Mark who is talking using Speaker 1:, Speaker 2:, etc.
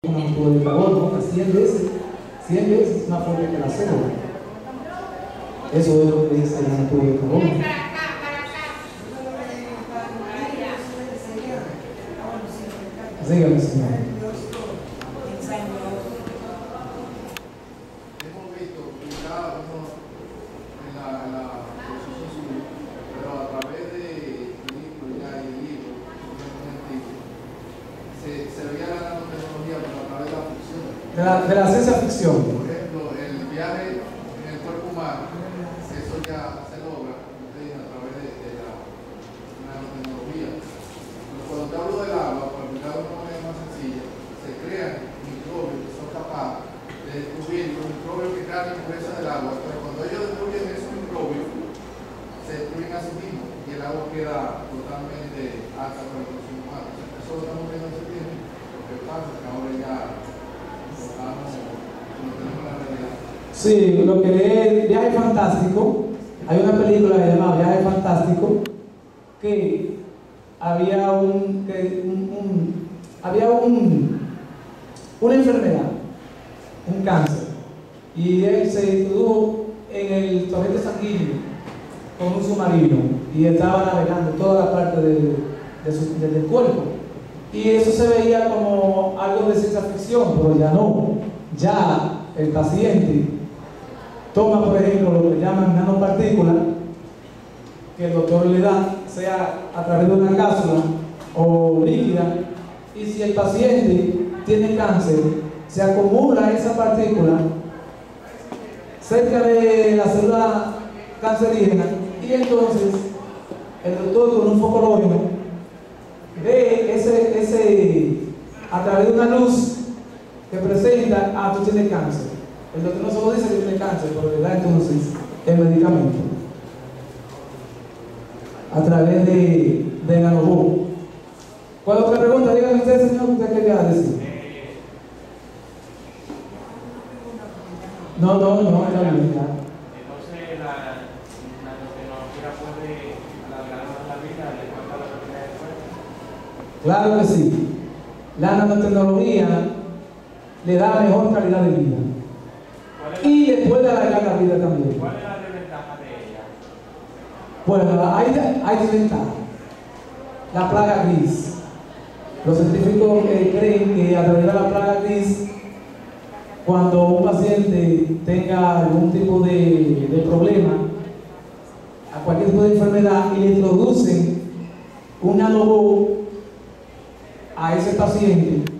Speaker 1: un tubo de carbono, 100 veces más fuerte que la célula. Eso es lo que dice el tubo de carbono. Dígame, señor.
Speaker 2: Hemos visto cada uno en la posición civil, pero a través de películas y libros, se veía la nanotecnología, pero a través de la ficción.
Speaker 1: De la ciencia ficción.
Speaker 2: Por ejemplo, el viaje en el cuerpo humano, eso ya se logra a través de la nanotecnología. Pero cuando te hablo del agua, para explicar de una manera más sencilla, se crean microbios que son capaces de destruir los microbios que crean la impureza del agua. Pero cuando ellos destruyen esos microbios, se destruyen a sí mismos y el agua queda totalmente alta para el consumo humano. Eso lo estamos viendo hace tiempo. Lo que pasa es que ahora ya no tenemos la realidad.
Speaker 1: Sí, lo que es Viaje Fantástico, hay una película que se llama Viaje Fantástico, que había una enfermedad, un cáncer, y él se introdujo en el torrente sanguíneo con un submarino y estaba navegando toda la parte del cuerpo. Y eso se veía como algo de ciencia ficción, pero ya no. Ya el paciente toma, por ejemplo, lo que llaman nanopartículas, que el doctor le da, sea a través de una cápsula o líquida, y si el paciente tiene cáncer, se acumula esa partícula cerca de la célula cancerígena, y entonces el doctor con un focológico ve ese a través de una luz que presenta, tú tienes cáncer. El doctor no solo dice que tiene cáncer, pero le da entonces el medicamento a través de nanobot. ¿Cuál otra pregunta? Dígame usted, señor, ¿usted quería decir? No, está bien, ya.
Speaker 3: Entonces la nanotecnología puede alargar más la vida de cuanto a la propiedad del cuerpo.
Speaker 1: Claro que sí. La nanotecnología le da mejor calidad de vida y le puede alargar la vida también.
Speaker 3: ¿Cuál es la desventaja de ella?
Speaker 1: Bueno, hay desventajas. La plaga gris. Los científicos creen que a través de la plaga gris, cuando un paciente tenga algún tipo de problema, a cualquier tipo de enfermedad, y le introducen un nanobot a ese paciente,